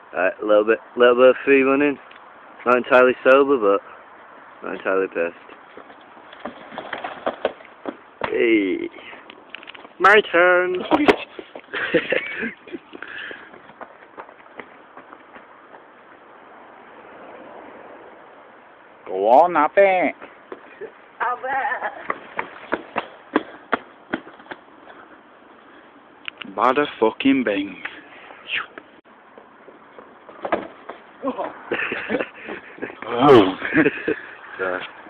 A little bit of free running. Not entirely sober, but not entirely pissed. Hey, my turn. Go on, up it. Bada fucking bing. Oh.